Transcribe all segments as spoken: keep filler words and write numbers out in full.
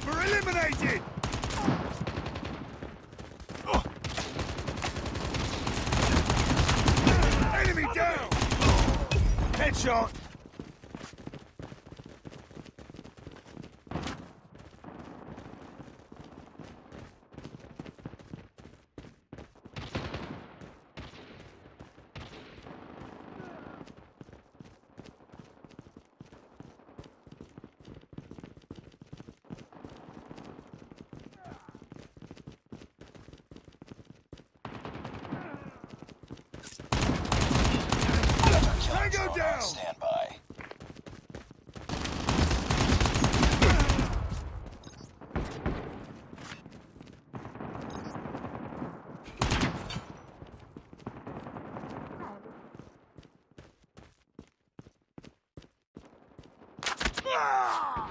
Sniper eliminated! Oh. Enemy down! Headshot! Tango down! Stand by. Ah!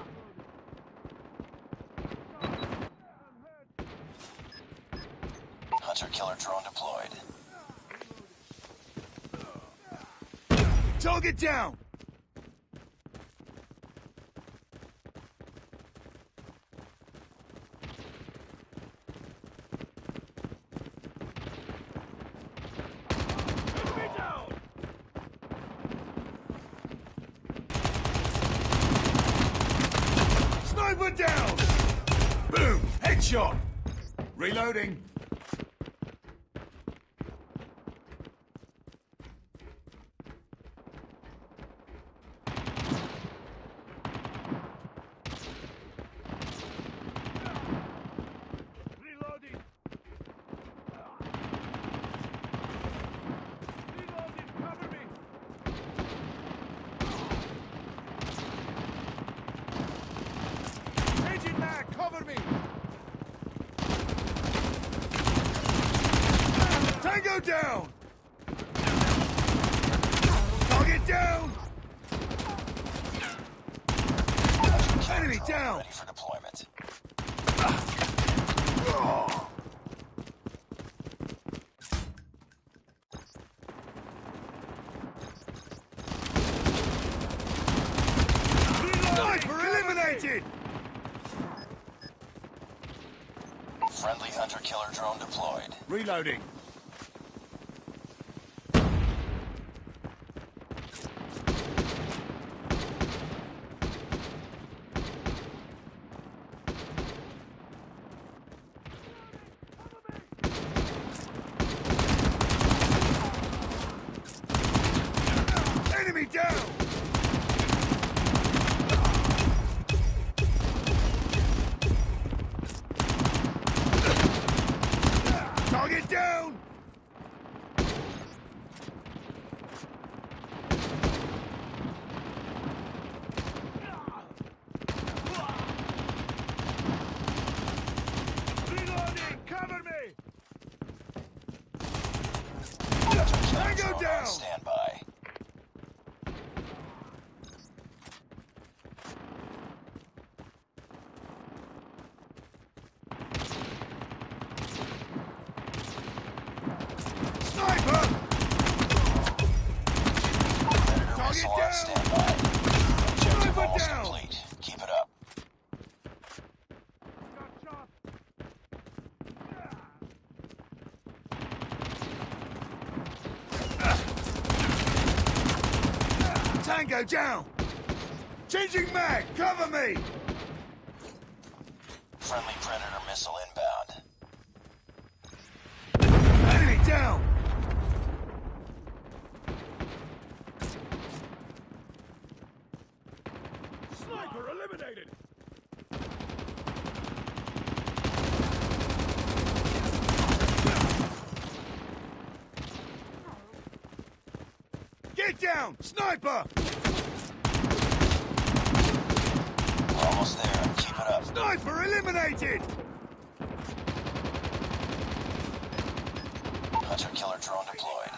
Hunter-killer drone deployed. Target down! Enemy down! Sniper down! Boom! Headshot! Reloading! Cover me! Tango down! Target down! Enemy down! Ready for deployment. Sniper eliminated! Friendly hunter-killer drone deployed. Reloading. Enemy down! Target down! Reloading! Cover me! Tango down! Stand by. Sniper! Predator Target missile on down! standby. Objective Sniper almost down! complete. Keep it up. Tango down! Changing mag! Cover me! Friendly Predator missile inbound. Enemy down! Sniper eliminated! Get down! Sniper! We're almost there. Keep it up. Sniper eliminated! Hunter-killer drone deployed.